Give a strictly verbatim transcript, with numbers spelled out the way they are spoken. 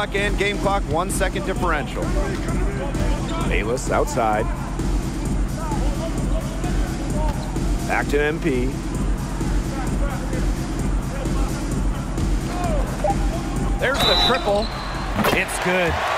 clock and game clock, one second differential. Bayless outside. Back to M P. There's the triple. It's good.